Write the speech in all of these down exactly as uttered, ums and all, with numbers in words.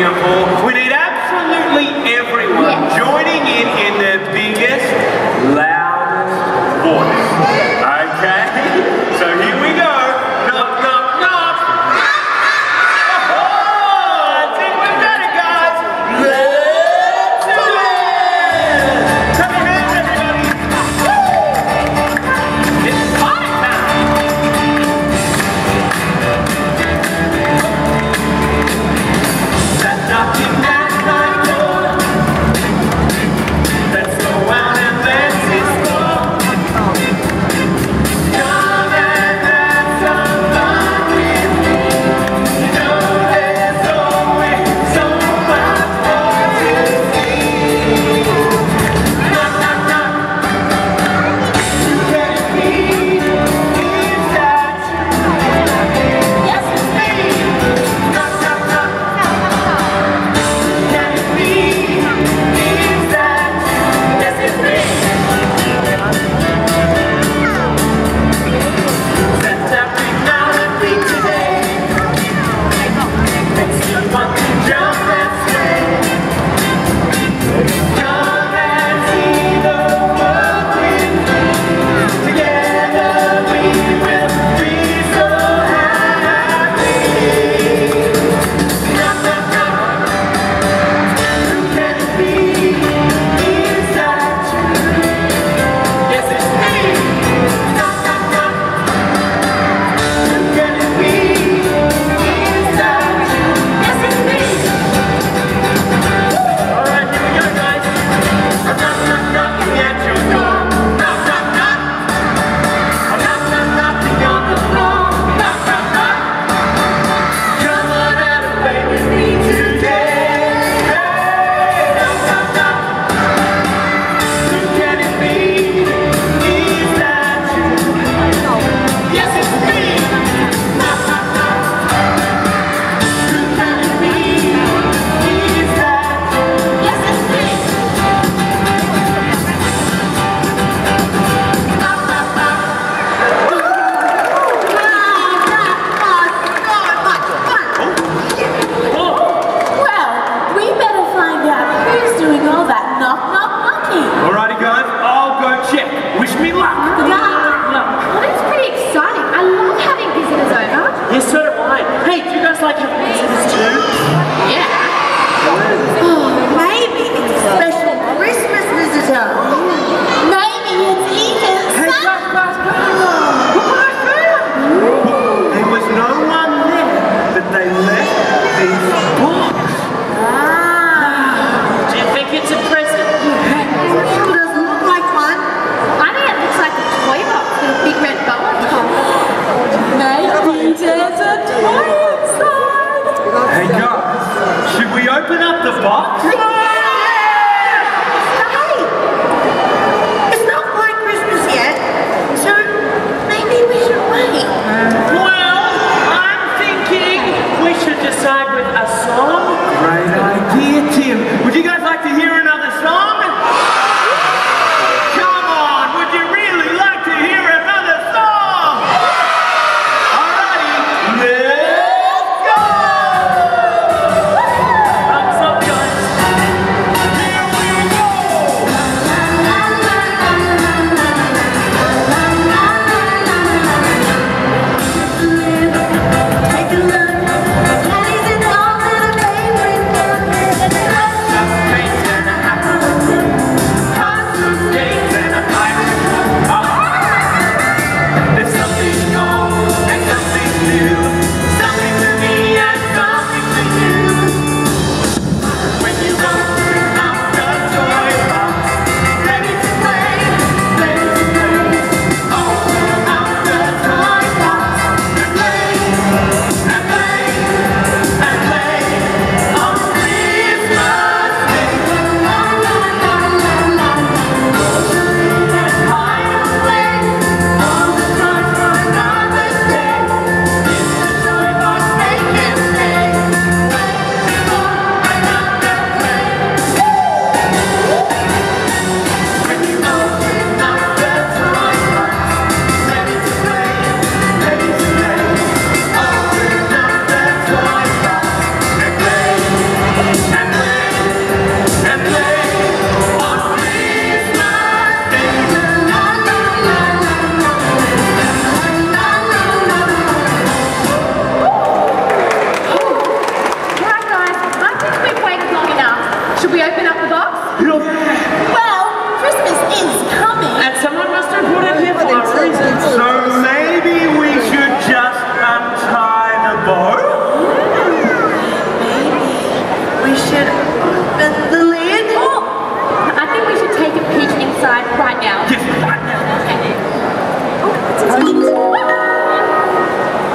Singapore. We need absolutely everyone yeah. joining in in their biggest, loudest voice. Okay? So here we go. Knock, knock, knock. Oh, I think we've got it, guys. Let's do it. Come on, everybody. It's party time. That knocking at my door. Let's go out and let's explore.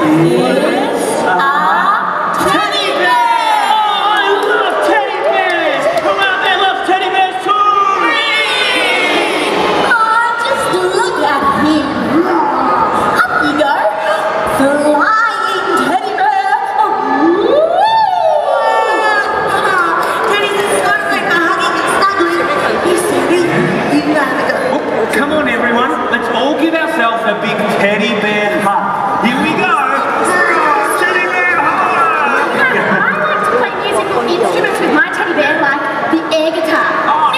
It's a teddy bear! Oh, I love teddy bears! Who out there loves teddy bears too? Oh, just look at him. Up you go. Flying teddy bear. Teddy's so like a hugging and snuggling. You see, you gotta go. Oh, come on everyone, let's all give ourselves a big teddy bear hug. Here we go! Teddy bear hug! I like to play musical instruments with my teddy bear, like the air guitar. Oh,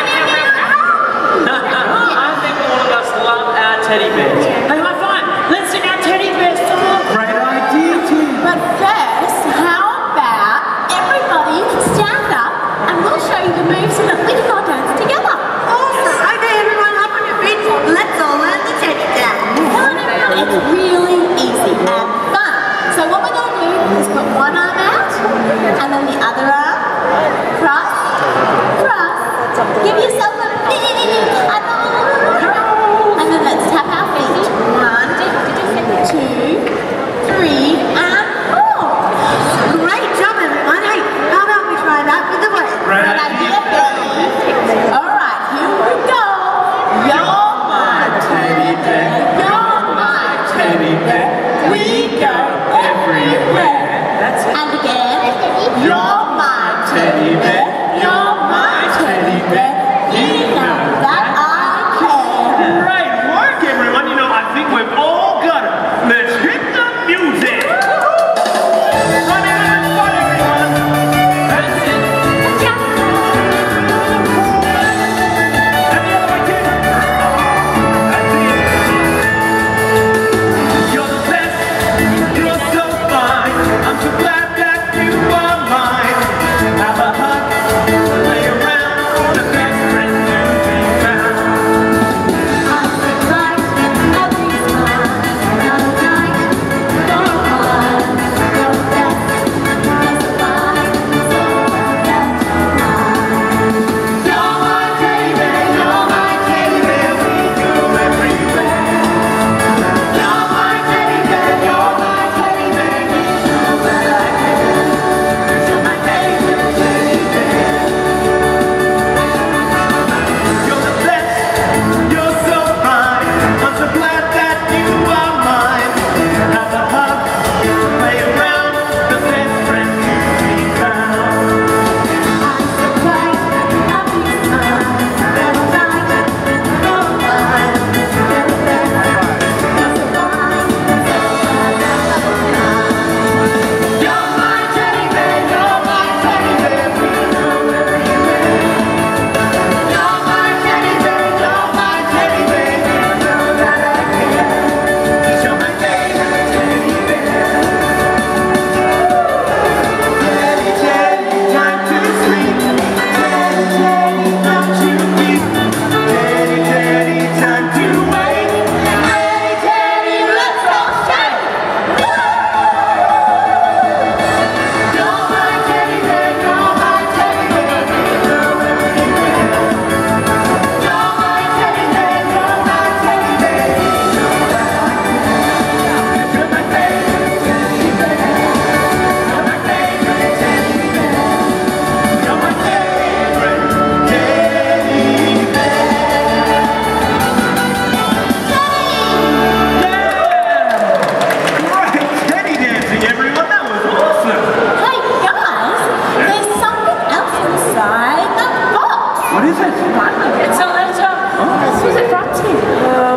I think all of us love our teddy bears. Hey, high five! Let's sing our teddy bear song! great idea, Tim. But first, how about everybody stand up and we'll show you the moves so that we can all dance together. Awesome. Okay, everyone, up on your feet. Let's all learn the teddy dance. Come on, everyone. It's really easy and fun. So what we're going to do is put one arm out and then the other arm. Cross, cross. Give yourself a big cuddle. And then let's tap our feet. One, two, three, and four. Great job, everyone. Hey, how about we try that with the weight? Great Good idea, baby. All right, here we go. You're my teddy bear. You're my teddy bear. We go everywhere. That's it. And again. You're my teddy bear. You're my teddy bear. You know that I care. Great work everyone, you know I think we've all got it. Let's hit the music! Run out and fun everyone! That's it! And the other way too! That's it! You're the best, you're so fine. I'm so glad that you are mine. Have a hug, lay around, the best friend to be found. I'm surprised every smile. I'm like, go on, go best. Just fine, so that's mine. You're my teddy bear, you're my teddy bear. We go everywhere. You're my teddy bear, you're my teddy bear. You know that I care. You're my favorite teddy bear. You're the best, you're so fine. I'm so glad that you are mine. Have a hug, play around, the best friend to be found. I'm surprised every smile. I'm like, go on, go best. Just fine, so that's mine. You're my teddy bear, you're my teddy bear. We go everywhere. You're my teddy bear, you're my teddy bear. You know that I care. You're my favorite teddy bear. Teddy, teddy, time to sleep. Teddy, teddy, don't you weep. Teddy, teddy, time to wake. Teddy, teddy, let's all shake. You're my teddy bear, you're my teddy bear. We go everywhere. You're my teddy bear, you're my teddy bear. You know that I care. You're my favorite teddy bear. You're my favorite teddy bear. You're my favorite teddy bear. Great teddy dancing, everyone. That was awesome. Hey guys, there's something else inside the box. What is it? It's a letter. Who's it from, Tim? Um,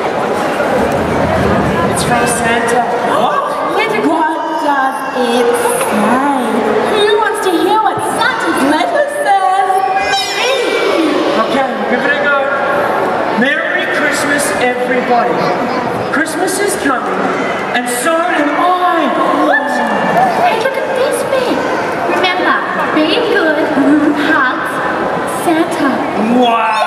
it's from Santa. What? What does it say? Who wants to hear what Santa's letter says? Me! Okay, give it a go. Merry Christmas, everybody. Christmas is coming, and so am I. What? Hey, look at this bit. Remember, be good, hugs, Santa. Wow!